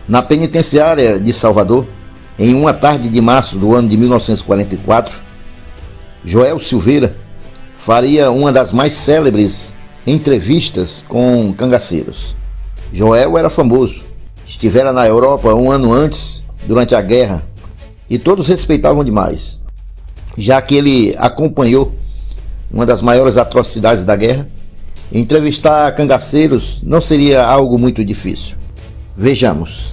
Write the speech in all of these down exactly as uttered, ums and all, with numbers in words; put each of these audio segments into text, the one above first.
Na penitenciária de Salvador, em uma tarde de março do ano de mil novecentos e quarenta e quatro, Joel Silveira faria uma das mais célebres entrevistas com cangaceiros. Joel era famoso, estivera na Europa um ano antes, durante a guerra, e todos respeitavam demais, já que ele acompanhou uma das maiores atrocidades da guerra. Entrevistar cangaceiros não seria algo muito difícil. Vejamos.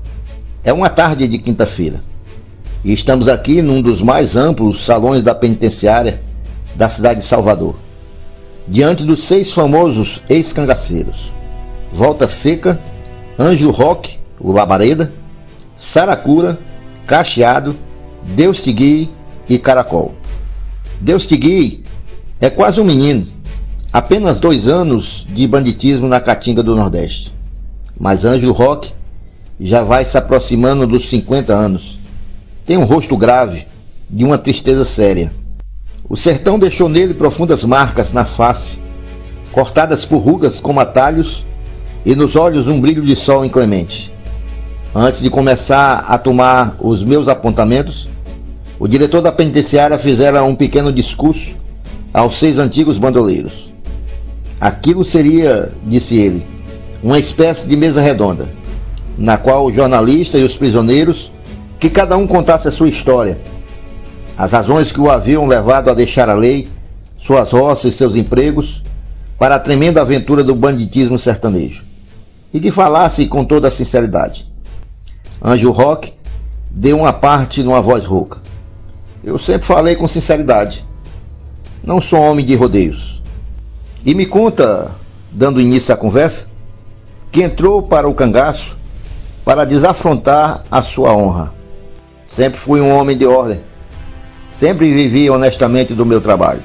É uma tarde de quinta-feira e estamos aqui num dos mais amplos salões da penitenciária da cidade de Salvador, diante dos seis famosos ex-cangaceiros: Volta Seca, Anjo Roque, o Labareda, Saracura, Cacheado, Deus te guie e Caracol. Deus te guie é quase um menino, apenas dois anos de banditismo na Caatinga do Nordeste. Mas Anjo Roque já vai se aproximando dos cinquenta anos. Tem um rosto grave, de uma tristeza séria. O sertão deixou nele profundas marcas na face, cortadas por rugas como atalhos, e nos olhos um brilho de sol inclemente. Antes de começar a tomar os meus apontamentos, o diretor da penitenciária fizera um pequeno discurso aos seis antigos bandoleiros. Aquilo seria, disse ele, uma espécie de mesa redonda, na qual o jornalista e os prisioneiros, que cada um contasse a sua história, as razões que o haviam levado a deixar a lei, suas roças e seus empregos, para a tremenda aventura do banditismo sertanejo, e que falasse com toda a sinceridade. Anjo Roque deu uma parte numa voz rouca. Eu sempre falei com sinceridade. Não sou homem de rodeios. E me conta, dando início à conversa, que entrou para o cangaço para desafrontar a sua honra. Sempre fui um homem de ordem. Sempre vivi honestamente do meu trabalho.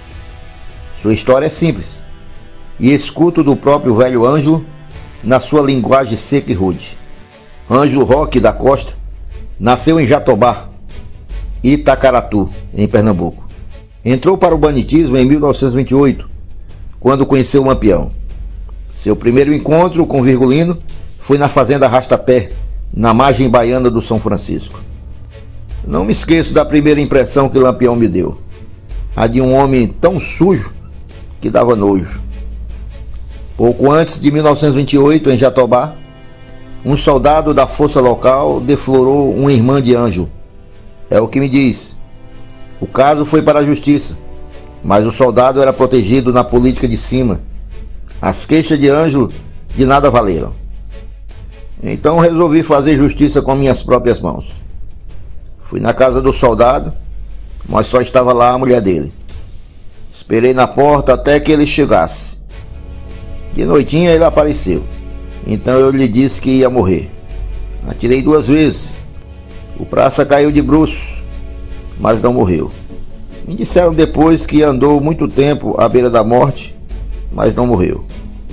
Sua história é simples, e escuto do próprio velho Anjo na sua linguagem seca e rude. Anjo Roque da Costa nasceu em Jatobá, Itacaratu, em Pernambuco. Entrou para o banditismo em mil novecentos e vinte e oito, quando conheceu o Lampião. Seu primeiro encontro com Virgulino foi na fazenda Arrastapé, na margem baiana do São Francisco. Não me esqueço da primeira impressão que Lampião me deu, a de um homem tão sujo que dava nojo. Pouco antes de mil novecentos e vinte e oito, em Jatobá, um soldado da força local deflorou uma irmã de Anjo. É o que me diz. O caso foi para a justiça, mas o soldado era protegido na política de cima. As queixas de Anjo de nada valeram. Então resolvi fazer justiça com minhas próprias mãos. Fui na casa do soldado, mas só estava lá a mulher dele. Esperei na porta até que ele chegasse. De noitinha ele apareceu. Então eu lhe disse que ia morrer. Atirei duas vezes. O praça caiu de bruços, mas não morreu. Me disseram depois que andou muito tempo à beira da morte, mas não morreu.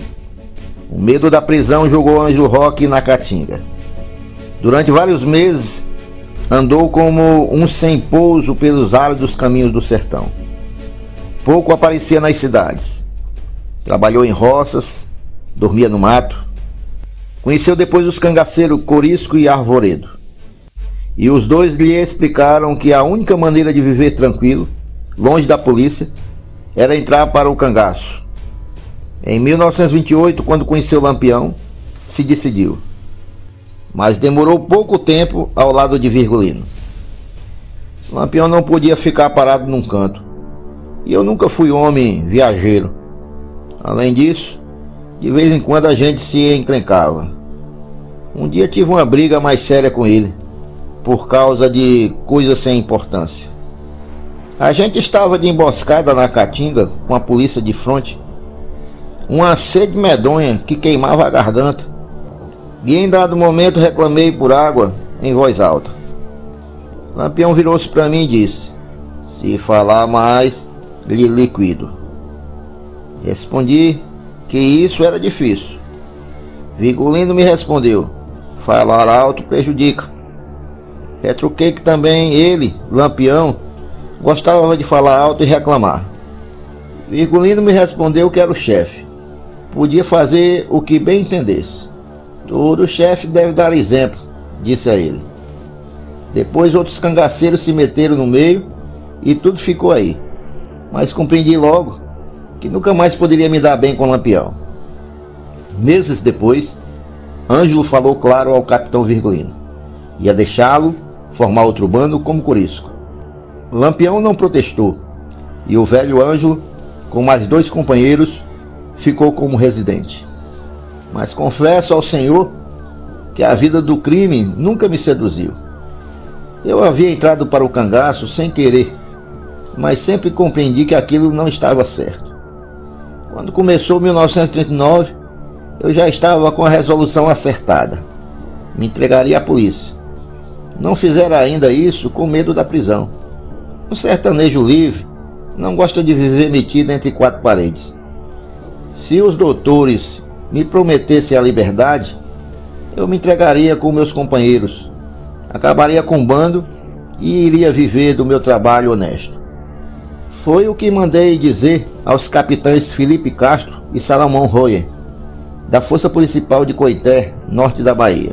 O medo da prisão jogou Anjo Roque na Caatinga. Durante vários meses andou como um sem pouso pelos áridos caminhos do sertão. Pouco aparecia nas cidades. Trabalhou em roças, dormia no mato. Conheceu depois os cangaceiros Corisco e Arvoredo. E os dois lhe explicaram que a única maneira de viver tranquilo, longe da polícia, era entrar para o cangaço. Em mil novecentos e vinte e oito, quando conheceu Lampião, se decidiu. Mas demorou pouco tempo ao lado de Virgulino. Lampião não podia ficar parado num canto. E eu nunca fui homem viajeiro. Além disso, de vez em quando a gente se encrencava. Um dia tive uma briga mais séria com ele, por causa de coisas sem importância. A gente estava de emboscada na Caatinga, com a polícia de fronte. Uma sede medonha que queimava a garganta. E em dado momento reclamei por água em voz alta. Lampião virou-se para mim e disse: se falar mais, lhe liquido. Respondi que isso era difícil. Virgulino me respondeu: falar alto prejudica. Retruquei que também ele, Lampião, gostava de falar alto e reclamar. Virgulino me respondeu que era o chefe, podia fazer o que bem entendesse. Todo chefe deve dar exemplo, disse a ele. Depois outros cangaceiros se meteram no meio e tudo ficou aí. Mas compreendi logo que nunca mais poderia me dar bem com Lampião. Meses depois, Ângelo falou claro ao capitão Virgulino. Ia deixá-lo formar outro bando como Corisco. Lampião não protestou, e o velho Ângelo, com mais dois companheiros, ficou como residente. Mas confesso ao senhor que a vida do crime nunca me seduziu. Eu havia entrado para o cangaço sem querer, mas sempre compreendi que aquilo não estava certo. Quando começou mil novecentos e trinta e nove, eu já estava com a resolução acertada. Me entregaria à polícia. Não fizera ainda isso com medo da prisão. Um sertanejo livre não gosta de viver metido entre quatro paredes. Se os doutores me prometessem a liberdade, eu me entregaria com meus companheiros, acabaria com o bando e iria viver do meu trabalho honesto. Foi o que mandei dizer aos capitães Felipe Castro e Salomão Royer, da Força Municipal de Coité, norte da Bahia.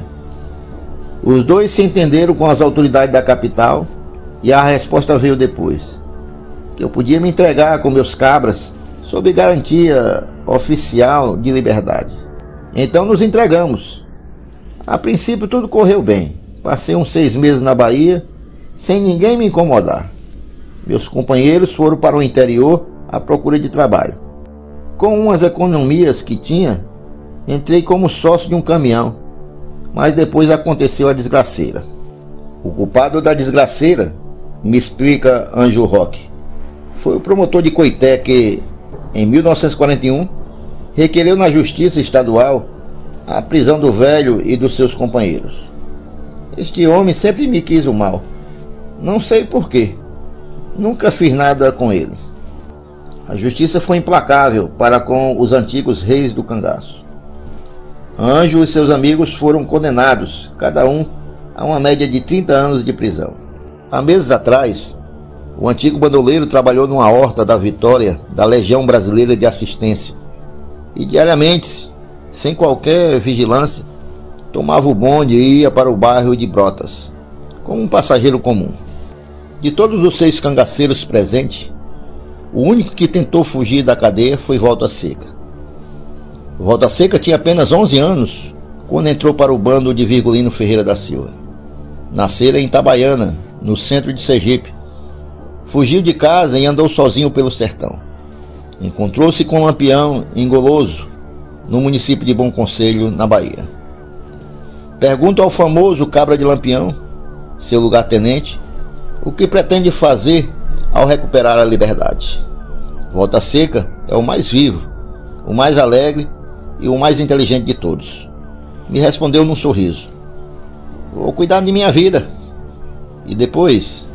Os dois se entenderam com as autoridades da capital e a resposta veio depois, que eu podia me entregar com meus cabras sob garantia oficial de liberdade. Então nos entregamos. A princípio tudo correu bem. Passei uns seis meses na Bahia sem ninguém me incomodar. Meus companheiros foram para o interior à procura de trabalho. Com umas economias que tinha, entrei como sócio de um caminhão, mas depois aconteceu a desgraceira. O culpado da desgraceira, me explica Ângelo Roque, foi o promotor de Coité que, em mil novecentos e quarenta e um, requereu na Justiça Estadual a prisão do velho e dos seus companheiros. Este homem sempre me quis o mal. Não sei porquê. Nunca fiz nada com ele. A justiça foi implacável para com os antigos reis do cangaço. Ângelo e seus amigos foram condenados, cada um, a uma média de trinta anos de prisão. Há meses atrás, o antigo bandoleiro trabalhou numa horta da Vitória da Legião Brasileira de Assistência e diariamente, sem qualquer vigilância, tomava o bonde e ia para o bairro de Brotas, como um passageiro comum. De todos os seis cangaceiros presentes, o único que tentou fugir da cadeia foi Volta Seca. Volta Seca tinha apenas onze anos quando entrou para o bando de Virgulino Ferreira da Silva. Nascera em Itabaiana, no centro de Sergipe. Fugiu de casa e andou sozinho pelo sertão. Encontrou-se com Lampião em Goloso, no município de Bom Conselho, na Bahia. Pergunto ao famoso Cabra de Lampião, seu lugar-tenente, o que pretende fazer ao recuperar a liberdade. Volta Seca é o mais vivo, o mais alegre e o mais inteligente de todos. Me respondeu num sorriso: vou cuidar de minha vida. E depois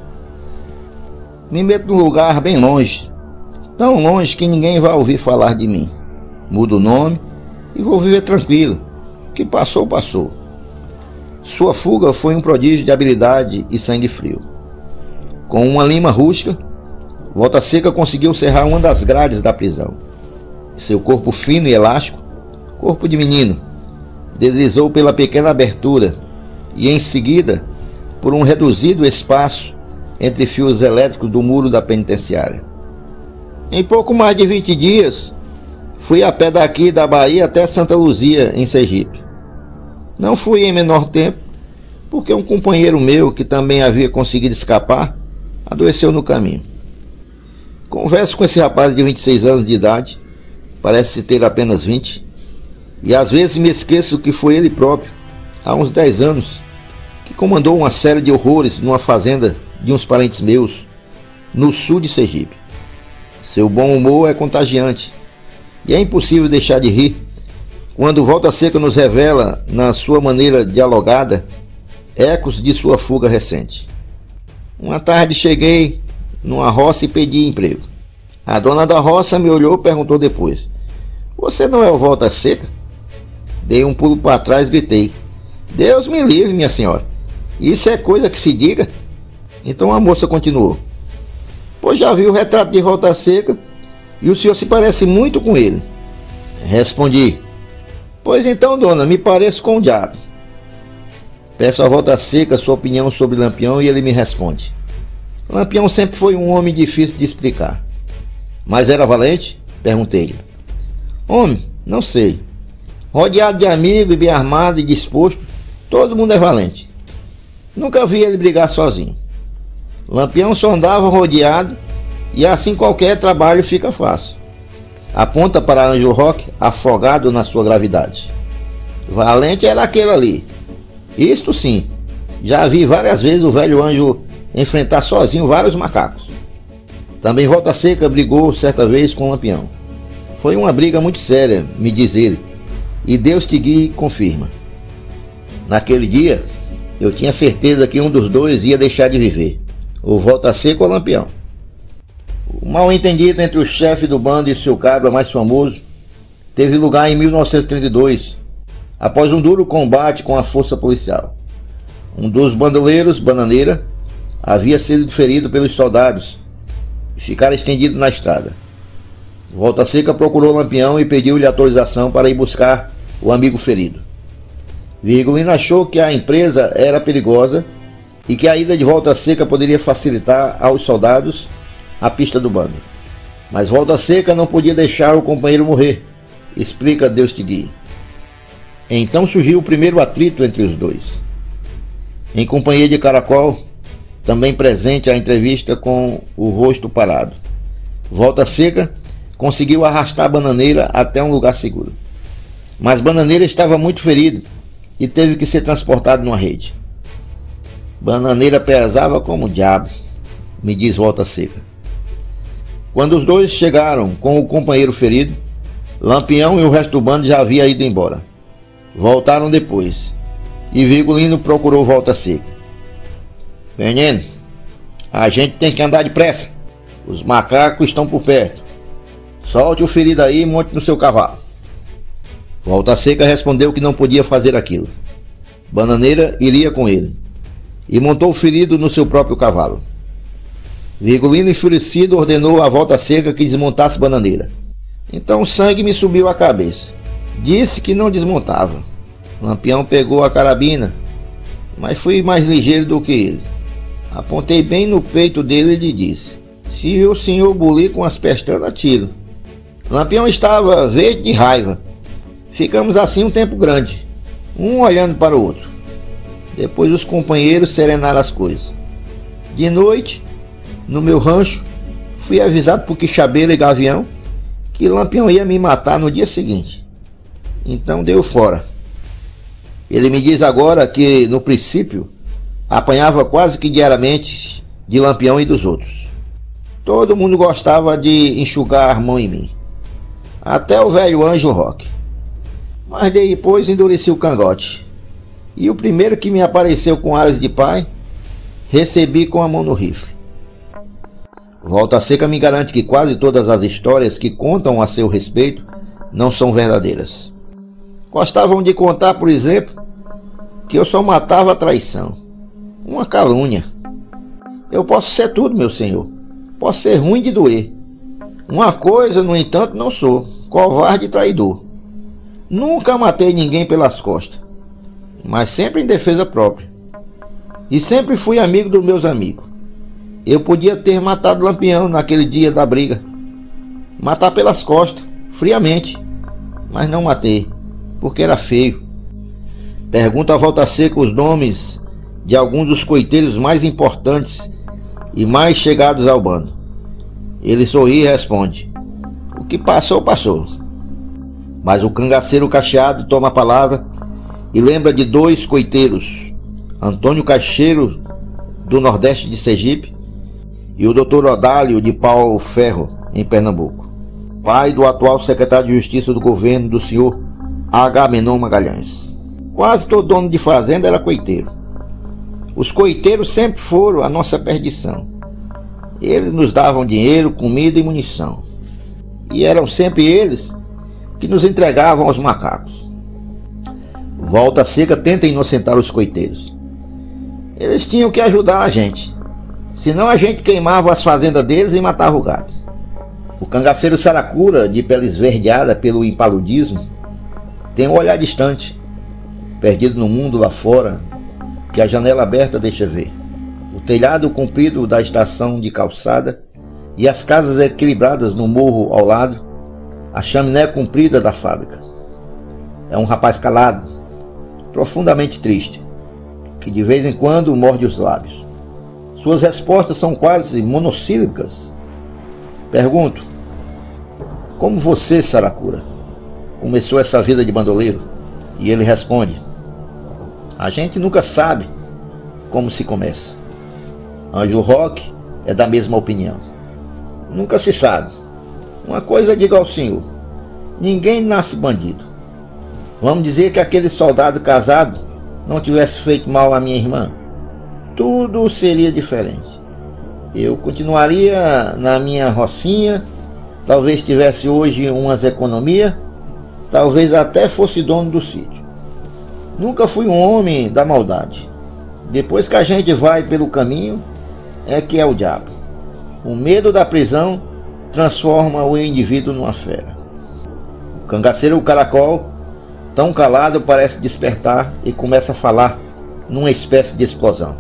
me meto num lugar bem longe, tão longe que ninguém vai ouvir falar de mim. Mudo o nome e vou viver tranquilo. O que passou, passou. Sua fuga foi um prodígio de habilidade e sangue frio. Com uma lima rústica, Volta Seca conseguiu serrar uma das grades da prisão. Seu corpo fino e elástico, corpo de menino, deslizou pela pequena abertura e em seguida por um reduzido espaço entre fios elétricos do muro da penitenciária. Em pouco mais de vinte dias, fui a pé daqui da Bahia até Santa Luzia, em Sergipe. Não fui em menor tempo, porque um companheiro meu, que também havia conseguido escapar, adoeceu no caminho. Converso com esse rapaz de vinte e seis anos de idade, parece ter apenas vinte, e às vezes me esqueço que foi ele próprio, há uns dez anos, que comandou uma série de horrores numa fazenda de uns parentes meus, no sul de Sergipe. Seu bom humor é contagiante, e é impossível deixar de rir quando Volta Seca nos revela, na sua maneira dialogada, ecos de sua fuga recente. Uma tarde cheguei numa roça e pedi emprego. A dona da roça me olhou e perguntou depois: você não é o Volta Seca? Dei um pulo para trás e gritei: Deus me livre, minha senhora, isso é coisa que se diga? Então a moça continuou: pois já vi o retrato de Volta Seca e o senhor se parece muito com ele. Respondi: Pois então, dona, me pareço com o diabo. Peço a Volta Seca sua opinião sobre Lampião e ele me responde. Lampião sempre foi um homem difícil de explicar. Mas era valente? Perguntei-lhe. Homem, não sei. Rodeado de amigos, bem armado e disposto, todo mundo é valente. Nunca vi ele brigar sozinho. Lampião só andava rodeado e assim qualquer trabalho fica fácil. Aponta para Ângelo Roque, afogado na sua gravidade. Valente era aquele ali. Isto sim, já vi várias vezes o velho Ângelo enfrentar sozinho vários macacos. Também Volta Seca brigou certa vez com o Lampião. Foi uma briga muito séria, me diz ele, e Deus te guie e confirma. Naquele dia, eu tinha certeza que um dos dois ia deixar de viver, o Volta Seca ou o Lampião. O mal entendido entre o chefe do bando e seu cabra mais famoso teve lugar em mil novecentos e trinta e dois, após um duro combate com a força policial. Um dos bandoleiros, Bananeira, havia sido ferido pelos soldados e ficara estendido na estrada. Volta Seca procurou Lampião e pediu-lhe autorização para ir buscar o amigo ferido. Virgulino achou que a empresa era perigosa e que a ida de Volta Seca poderia facilitar aos soldados a pista do bando. Mas Volta Seca não podia deixar o companheiro morrer, explica Deus te guie. Então surgiu o primeiro atrito entre os dois. Em companhia de Caracol, também presente à entrevista com o rosto parado, Volta Seca conseguiu arrastar Bananeira até um lugar seguro. Mas Bananeira estava muito ferido e teve que ser transportado numa rede. Bananeira pesava como o diabo, me diz Volta Seca. Quando os dois chegaram com o companheiro ferido, Lampião e o resto do bando já havia ido embora. Voltaram depois, e Virgulino procurou Volta Seca. Menino, a gente tem que andar depressa. Os macacos estão por perto. Solte o ferido aí e monte no seu cavalo. Volta Seca respondeu que não podia fazer aquilo. Bananeira iria com ele, e montou o ferido no seu próprio cavalo. Virgulino, enfurecido, ordenou a Volta Seca que desmontasse Bananeira. Então o sangue me subiu à cabeça. Disse que não desmontava. Lampião pegou a carabina, mas fui mais ligeiro do que ele. Apontei bem no peito dele e lhe disse: se o senhor bulir com as pestanas, atiro. Lampião estava verde de raiva. Ficamos assim um tempo grande, um olhando para o outro. Depois os companheiros serenaram as coisas. De noite, no meu rancho, fui avisado por Quixabeira e Gavião que Lampião ia me matar no dia seguinte. Então deu fora. Ele me diz agora que, no princípio, apanhava quase que diariamente de Lampião e dos outros. Todo mundo gostava de enxugar a mão em mim, até o velho Ângelo Roque. Mas depois endureci o cangote, e o primeiro que me apareceu com ares de pai, recebi com a mão no rifle. Volta Seca me garante que quase todas as histórias que contam a seu respeito não são verdadeiras. Gostavam de contar, por exemplo, que eu só matava a traição. Uma calúnia. Eu posso ser tudo, meu senhor. Posso ser ruim de doer. Uma coisa, no entanto, não sou: covarde e traidor. Nunca matei ninguém pelas costas, mas sempre em defesa própria. E sempre fui amigo dos meus amigos. Eu podia ter matado Lampião naquele dia da briga. Matar pelas costas, friamente. Mas não matei, porque era feio. Pergunta a Volta Seca os nomes de alguns dos coiteiros mais importantes e mais chegados ao bando. Ele sorri e responde: o que passou, passou. Mas o cangaceiro Cacheado toma a palavra e lembra de dois coiteiros: Antônio Caixeiro, do Nordeste de Sergipe, e o doutor Odálio de Pau Ferro, em Pernambuco, pai do atual secretário de Justiça do governo do senhor Agamenon Magalhães. Quase todo dono de fazenda era coiteiro. Os coiteiros sempre foram a nossa perdição. Eles nos davam dinheiro, comida e munição. E eram sempre eles que nos entregavam aos macacos. Volta Seca tenta inocentar os coiteiros. Eles tinham que ajudar a gente, senão a gente queimava as fazendas deles e matava o gado. O cangaceiro Saracura, de pele esverdeada pelo impaludismo, Tem um olhar distante, perdido no mundo lá fora, que a janela aberta deixa ver. O telhado comprido da estação de calçada e as casas equilibradas no morro ao lado, a chaminé comprida da fábrica. É um rapaz calado, profundamente triste, que de vez em quando morde os lábios. Suas respostas são quase monossílabicas. Pergunto: como você, Saracura, começou essa vida de bandoleiro? E ele responde: a gente nunca sabe como se começa. Ângelo Roque é da mesma opinião. Nunca se sabe. Uma coisa digo ao senhor: ninguém nasce bandido. Vamos dizer que aquele soldado casado não tivesse feito mal à minha irmã. Tudo seria diferente. Eu continuaria na minha rocinha, talvez tivesse hoje umas economias, talvez até fosse dono do sítio. Nunca fui um homem da maldade. Depois que a gente vai pelo caminho, é que é o diabo. O medo da prisão transforma o indivíduo numa fera. O cangaceiro o caracol, tão calado, parece despertar e começa a falar numa espécie de explosão.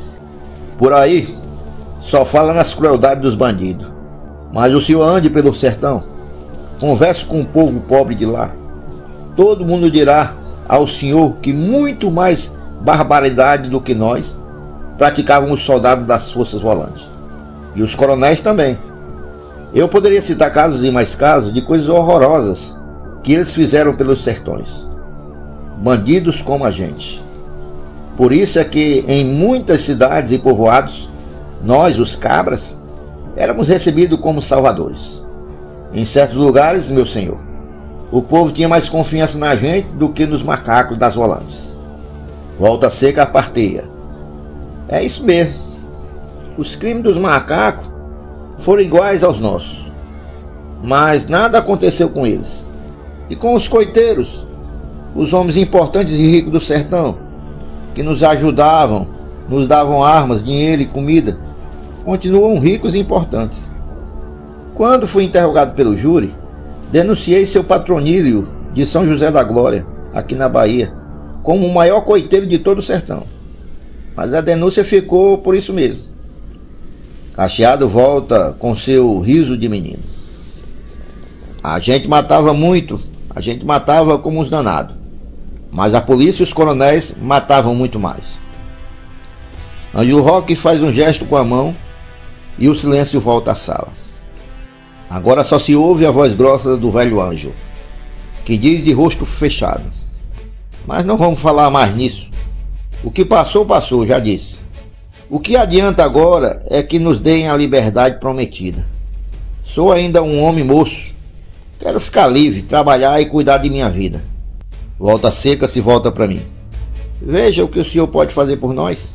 Por aí, só fala nas crueldades dos bandidos. Mas o senhor ande pelo sertão, converse com o povo pobre de lá. Todo mundo dirá ao senhor que muito mais barbaridade do que nós praticavam os soldados das forças volantes. E os coronéis também. Eu poderia citar casos e mais casos de coisas horrorosas que eles fizeram pelos sertões. Bandidos como a gente. Por isso é que em muitas cidades e povoados, nós, os cabras, éramos recebidos como salvadores. Em certos lugares, meu senhor, o povo tinha mais confiança na gente do que nos macacos das volantes. Volta seca a parteia. É isso mesmo. Os crimes dos macacos foram iguais aos nossos. Mas nada aconteceu com eles. E com os coiteiros, os homens importantes e ricos do sertão, que nos ajudavam, nos davam armas, dinheiro e comida, continuam ricos e importantes. Quando fui interrogado pelo júri, denunciei seu patronílio de São José da Glória, aqui na Bahia, como o maior coiteiro de todo o sertão. Mas a denúncia ficou por isso mesmo. Cacheado volta com seu riso de menino. A gente matava muito, a gente matava como uns danados. Mas a polícia e os coronéis matavam muito mais. Ângelo Roque faz um gesto com a mão e o silêncio volta à sala. Agora só se ouve a voz grossa do velho Ângelo, que diz de rosto fechado: mas não vamos falar mais nisso. O que passou, passou, já disse. O que adianta agora é que nos deem a liberdade prometida. Sou ainda um homem moço. Quero ficar livre, trabalhar e cuidar de minha vida. Volta seca se volta para mim. Veja o que o senhor pode fazer por nós.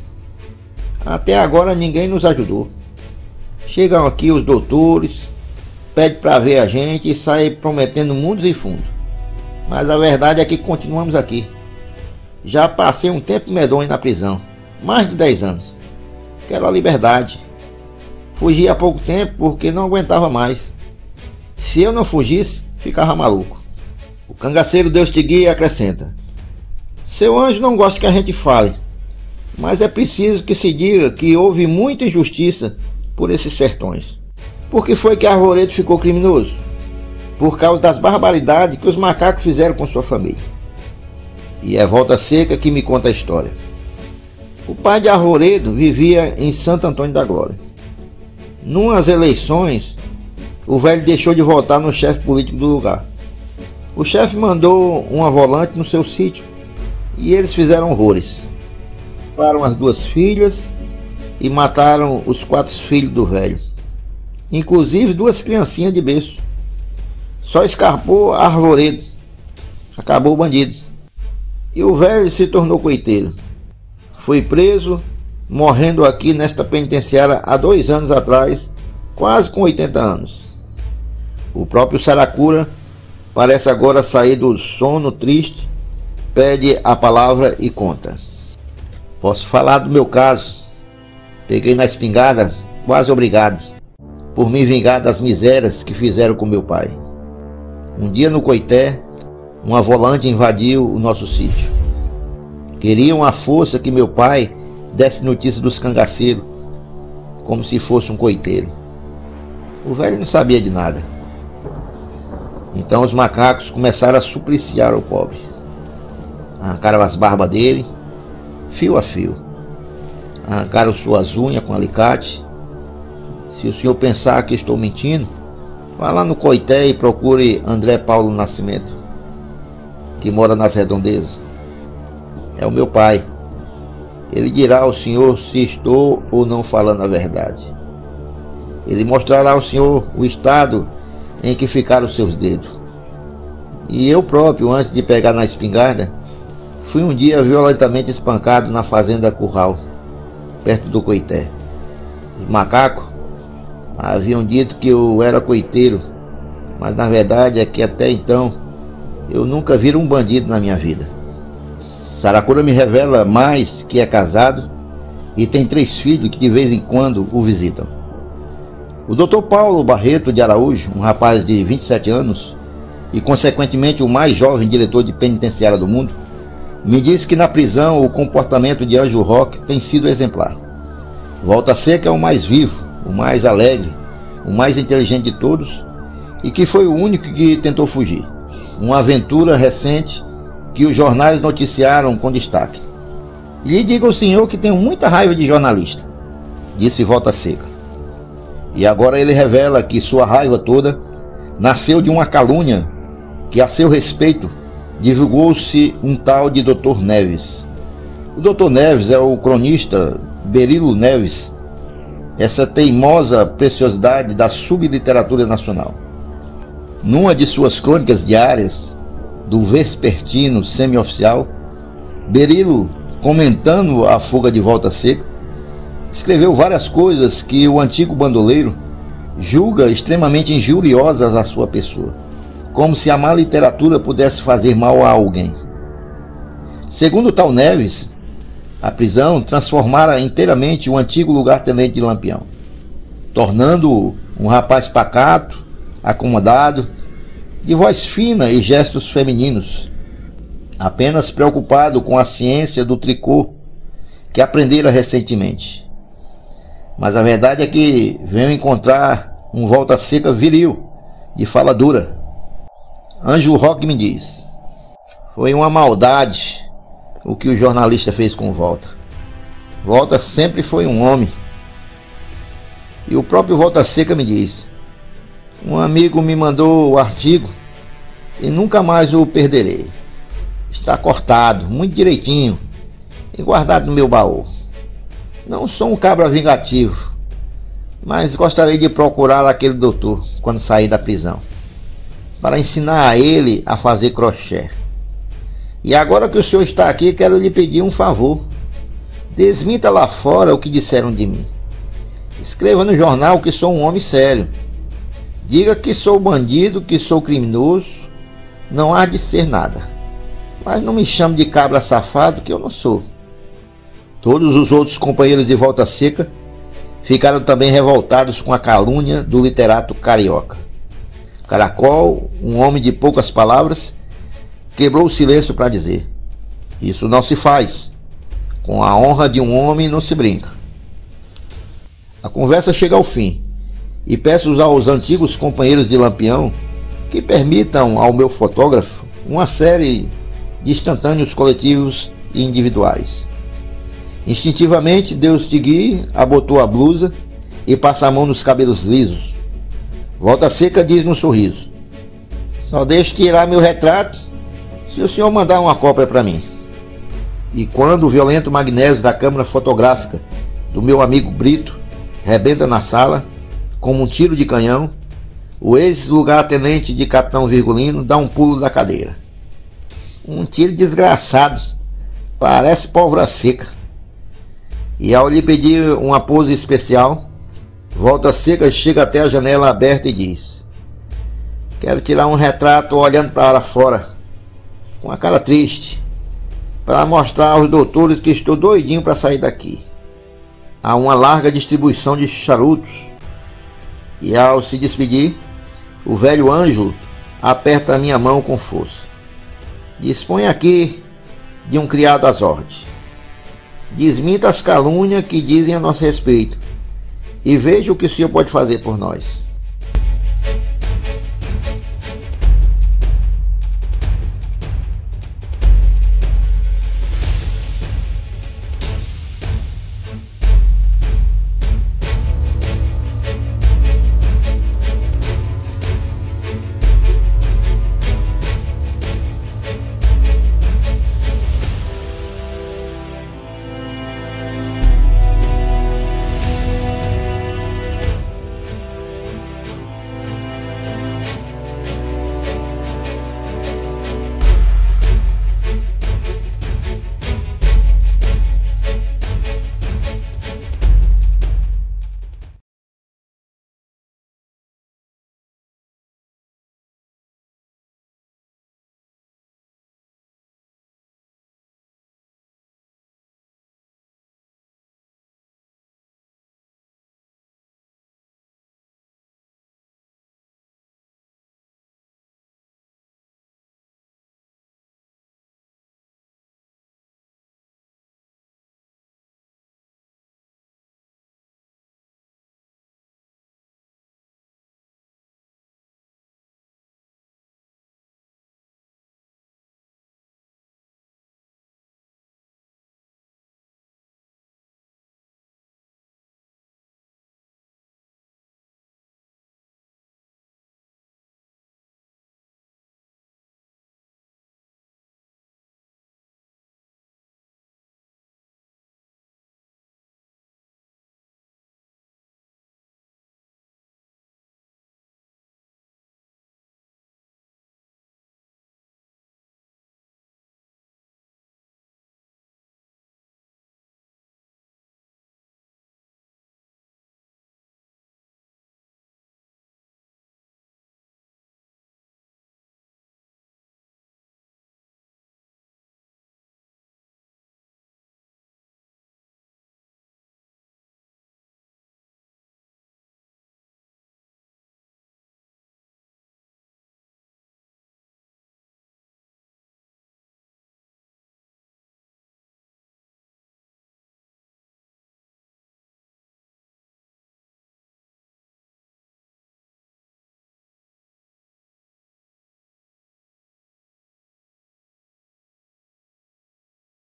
Até agora ninguém nos ajudou. Chegam aqui os doutores, pedem para ver a gente e saem prometendo mundos e fundos. Mas a verdade é que continuamos aqui. Já passei um tempo medonho na prisão, mais de dez anos. Quero a liberdade. Fugi há pouco tempo porque não aguentava mais. Se eu não fugisse, ficava maluco. O cangaceiro Deus te guia e acrescenta: seu anjo não gosta que a gente fale, mas é preciso que se diga que houve muita injustiça por esses sertões. Por que foi que Arvoredo ficou criminoso? Por causa das barbaridades que os macacos fizeram com sua família. E é Volta Seca que me conta a história. O pai de Arvoredo vivia em Santo Antônio da Glória. Numas eleições, o velho deixou de votar no chefe político do lugar. O chefe mandou uma volante no seu sítio e eles fizeram horrores. Mataram as duas filhas e mataram os quatro filhos do velho, inclusive duas criancinhas de berço. Só escapou Arvoredo. Acabou o bandido. E o velho se tornou coiteiro. Foi preso, morrendo aqui nesta penitenciária há dois anos atrás, quase com oitenta anos. O próprio Saracura parece agora sair do sono triste, pede a palavra e conta. Posso falar do meu caso. Peguei na espingarda, quase obrigado, por me vingar das misérias que fizeram com meu pai. Um dia no Coité, uma volante invadiu o nosso sítio. Queriam à força que meu pai desse notícia dos cangaceiros, como se fosse um coiteiro. O velho não sabia de nada. Então os macacos começaram a supliciar o pobre. Arrancaram as barbas dele, fio a fio. Arrancaram suas unhas com alicate. Se o senhor pensar que estou mentindo, vá lá no Coité e procure André Paulo Nascimento, que mora nas redondezas. É o meu pai. Ele dirá ao senhor se estou ou não falando a verdade. Ele mostrará ao senhor o estado em que ficaram os seus dedos. E eu próprio, antes de pegar na espingarda, fui um dia violentamente espancado na fazenda Curral, perto do Coité. Os macacos haviam dito que eu era coiteiro, mas na verdade é que até então eu nunca vi um bandido na minha vida. Saracura me revela mais que é casado e tem três filhos que de vez em quando o visitam. O doutor Paulo Barreto de Araújo, um rapaz de vinte e sete anos e consequentemente o mais jovem diretor de penitenciária do mundo, me disse que na prisão o comportamento de Ângelo Roque tem sido exemplar. Volta Seca é o mais vivo, o mais alegre, o mais inteligente de todos e que foi o único que tentou fugir. Uma aventura recente que os jornais noticiaram com destaque. Lhe digo ao senhor que tenho muita raiva de jornalista, disse Volta Seca. E agora ele revela que sua raiva toda nasceu de uma calúnia que a seu respeito divulgou-se um tal de doutor Neves. O doutor Neves é o cronista Berilo Neves, essa teimosa preciosidade da subliteratura nacional. Numa de suas crônicas diárias, do vespertino semi-oficial, Berilo, comentando a fuga de Volta Seca, escreveu várias coisas que o antigo bandoleiro julga extremamente injuriosas à sua pessoa, como se a má literatura pudesse fazer mal a alguém. Segundo tal Neves, a prisão transformara inteiramente o antigo lugar-tenente de Lampião, tornando-o um rapaz pacato, acomodado, de voz fina e gestos femininos, apenas preocupado com a ciência do tricô que aprendera recentemente. Mas a verdade é que venho encontrar um Volta Seca viril, de fala dura. Ângelo Roque me diz: foi uma maldade o que o jornalista fez com Volta. Volta sempre foi um homem. E o próprio Volta Seca me diz: um amigo me mandou o artigo e nunca mais o perderei. Está cortado, muito direitinho, e guardado no meu baú. Não sou um cabra vingativo, mas gostaria de procurar aquele doutor quando sair da prisão, para ensinar a ele a fazer crochê. E agora que o senhor está aqui, quero lhe pedir um favor. Desminta lá fora o que disseram de mim. Escreva no jornal que sou um homem sério. Diga que sou bandido, que sou criminoso, não há de ser nada. Mas não me chame de cabra safado, que eu não sou. Todos os outros companheiros de Volta Seca ficaram também revoltados com a calúnia do literato carioca. Caracol, um homem de poucas palavras, quebrou o silêncio para dizer: isso não se faz. Com a honra de um homem não se brinca. A conversa chega ao fim, e peço aos antigos companheiros de Lampião que permitam ao meu fotógrafo uma série de instantâneos coletivos e individuais. Instintivamente, Deus te guie, abotou a blusa e passa a mão nos cabelos lisos. Volta Seca diz num sorriso: só deixe tirar meu retrato se o senhor mandar uma cópia para mim. E quando o violento magnésio da câmera fotográfica do meu amigo Brito rebenta na sala, como um tiro de canhão, o ex-lugar-tenente de Capitão Virgulino dá um pulo da cadeira. Um tiro desgraçado, parece pólvora seca. E ao lhe pedir uma pose especial, Volta Seca chega até a janela aberta e diz: quero tirar um retrato olhando para fora, com a cara triste, para mostrar aos doutores que estou doidinho para sair daqui. Há uma larga distribuição de charutos, e ao se despedir, o velho Ângelo aperta a minha mão com força. Dispõe aqui de um criado às ordens. Desminta as calúnias que dizem a nosso respeito e veja o que o senhor pode fazer por nós.